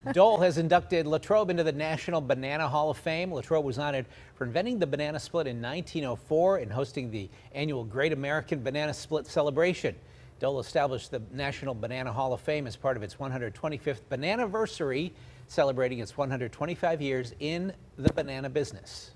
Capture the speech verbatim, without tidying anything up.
Dole has inducted Latrobe into the National Banana Hall of Fame. Latrobe was honored for inventing the banana split in nineteen oh four and hosting the annual Great American Banana Split celebration. Dole established the National Banana Hall of Fame as part of its one hundred twenty-fifth Bananaversary, celebrating its one hundred twenty-five years in the banana business.